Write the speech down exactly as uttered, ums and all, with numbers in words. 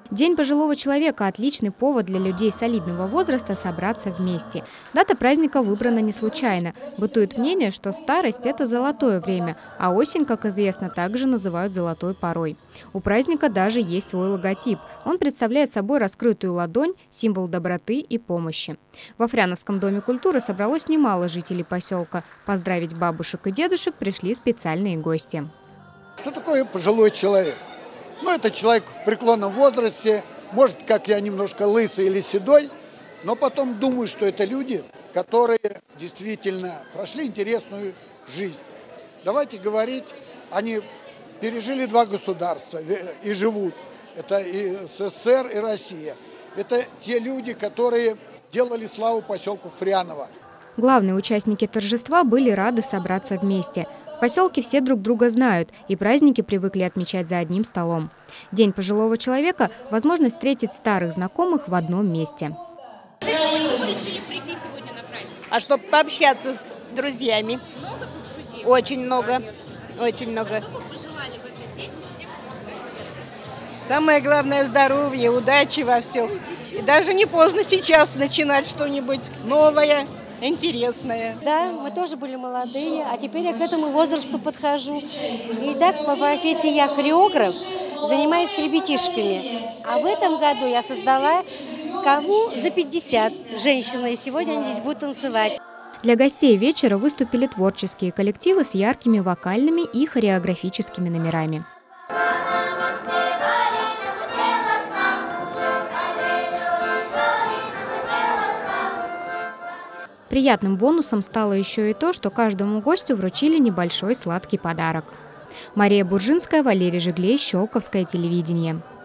День пожилого человека – отличный повод для людей солидного возраста собраться вместе. Дата праздника выбрана не случайно. Бытует мнение, что старость – это золотое время, а осень, как известно, также называют золотой порой. У праздника даже есть свой логотип. Он представляет собой раскрытую ладонь, символ доброты и помощи. Во Фряновском доме культуры собралось немало жителей поселка. Поздравить бабушек и дедушек пришли специальные гости. Что такое пожилой человек? Ну, это человек в преклонном возрасте, может, как я, немножко лысый или седой, но потом думаю, что это люди, которые действительно прошли интересную жизнь. Давайте говорить, они пережили два государства и живут. Это и СССР, и Россия. Это те люди, которые делали славу поселку Фряново. Главные участники торжества были рады собраться вместе. В поселке все друг друга знают, и праздники привыкли отмечать за одним столом. День пожилого человека – возможность встретить старых знакомых в одном месте. Почему вы решили прийти сегодня на праздник? А чтобы пообщаться с друзьями. Много тут людей? Очень много. Очень много. Что вы пожелали в этот день всем? Самое главное – здоровье, удачи во всем. И даже не поздно сейчас начинать что-нибудь новое, интересное. Да, мы тоже были молодые, а теперь я к этому возрасту подхожу. И так по профессии я хореограф, занимаюсь с ребятишками. А в этом году я создала кому за пятьдесят женщины, и сегодня они здесь будут танцевать. Для гостей вечера выступили творческие коллективы с яркими вокальными и хореографическими номерами. Приятным бонусом стало еще и то, что каждому гостю вручили небольшой сладкий подарок. Мария Буржинская, Валерий Жиглей, Щелковское телевидение.